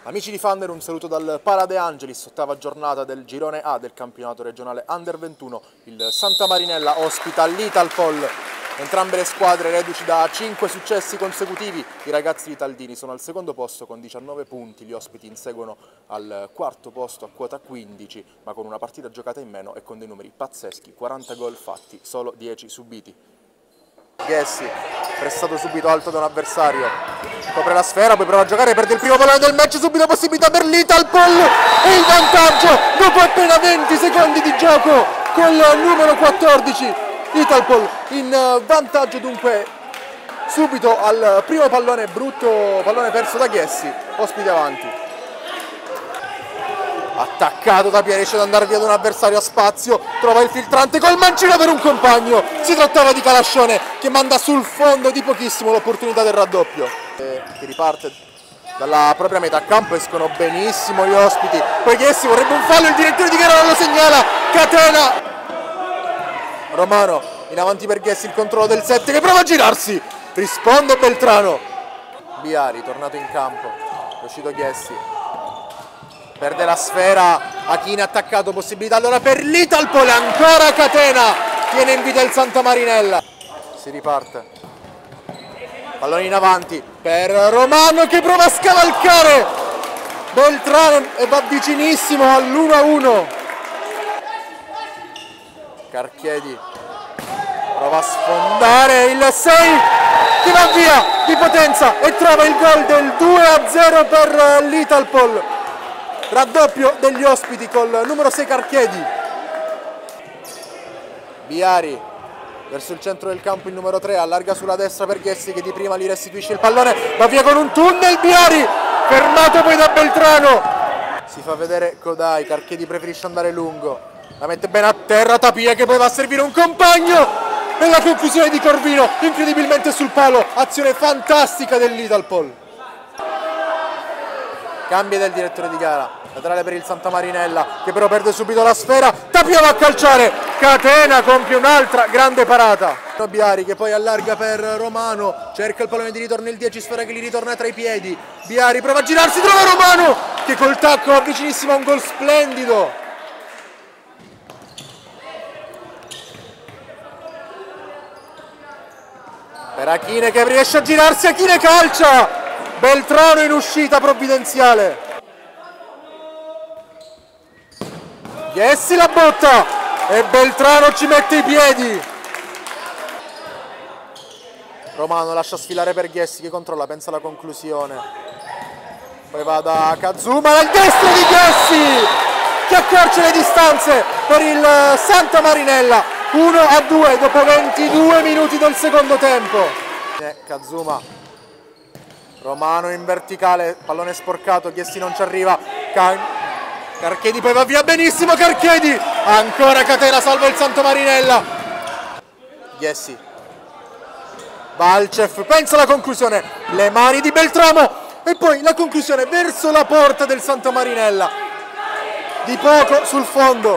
Amici di Thunder, un saluto dal Pala De Angelis, ottava giornata del girone A del campionato regionale Under 21. Il Santa Marinella ospita l'Italpol. Entrambe le squadre reduci da 5 successi consecutivi. I ragazzi di Taldini sono al secondo posto con 19 punti, gli ospiti inseguono al quarto posto a quota 15, ma con una partita giocata in meno e con dei numeri pazzeschi, 40 gol fatti, solo 10 subiti. Gessi, pressato subito alto da un avversario, copre la sfera, poi prova a giocare, perde il primo pallone del match, subito possibilità per l'Italpol e il vantaggio dopo appena 20 secondi di gioco col numero 14. Italpol in vantaggio dunque subito al primo pallone, brutto pallone perso da Gessi, ospite avanti. Attaccato da Pieri, riesce ad andare via da un avversario a spazio, trova il filtrante col mancino per un compagno. Si trattava di Calascione che manda sul fondo di pochissimo l'opportunità del raddoppio. Che riparte dalla propria metà campo, escono benissimo gli ospiti. Poi Gessi vorrebbe un fallo, il direttore di gara lo segnala. Catena. Romano in avanti per Gessi, il controllo del 7 che prova a girarsi. Risponde Beltrano. Biari tornato in campo, è uscito Gessi. Perde la sfera, Achine attaccato, possibilità allora per l'Italpol, ancora Catena, tiene in vita il Santa Marinella. Si riparte, pallone in avanti per Romano che prova a scavalcare Beltrano e va vicinissimo all'1-1. Carchiedi prova a sfondare il 6 che va via di potenza e trova il gol del 2-0 per l'Italpol. Raddoppio degli ospiti col numero 6 Carchiedi. Biari verso il centro del campo, il numero 3 allarga sulla destra per Gessi che di prima gli restituisce il pallone, va via con un tunnel Biari, fermato poi da Beltrano. Si fa vedere Codai, Carchiedi preferisce andare lungo, la mette bene a terra Tapia che poi va a servire un compagno e la conclusione di Corvino incredibilmente sul palo, azione fantastica dell'Italpol. Cambia del direttore di gara, laterale per il Santa Marinella che però perde subito la sfera, Tapia va a calciare, Catena compie un'altra grande parata. Biari che poi allarga per Romano, cerca il pallone di ritorno, il 10 sfera che gli ritorna tra i piedi, Biari prova a girarsi, trova Romano che col tacco va vicinissimo a un gol splendido. Per Achine che riesce a girarsi, Achine calcia, Beltrano in uscita provvidenziale. Gessi la botta e Beltrano ci mette i piedi. Romano lascia sfilare per Gessi che controlla, pensa alla conclusione. Poi va da Kazuma al destro di Gessi che accorcia le distanze per il Santa Marinella. 1-2 dopo 22 minuti del secondo tempo. Kazuma. Romano in verticale, pallone sporcato, Gessi non ci arriva, Carchiedi poi va via benissimo, Carchiedi, ancora Catena salva il Santa Marinella. Gessi, Valcev, pensa alla conclusione, le mani di Beltramo e poi la conclusione verso la porta del Santa Marinella, di poco sul fondo.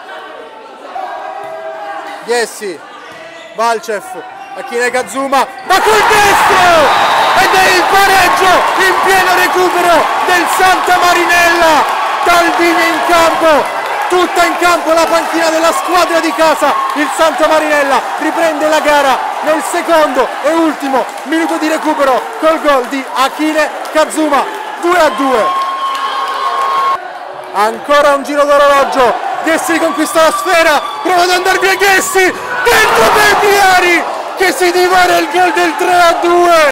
Gessi, Valcev, Achine Kazuma, ma col destro! Ed è il pareggio in pieno recupero del Santa Marinella. Taldini in campo, tutta in campo la panchina della squadra di casa. Il Santa Marinella riprende la gara nel secondo e ultimo minuto di recupero col gol di Achine Kazuma. 2-2. Ancora un giro d'orologio, Gessi conquista la sfera, prova ad andare via Gessi, dentro per Biari che si divara il gol del 3-2.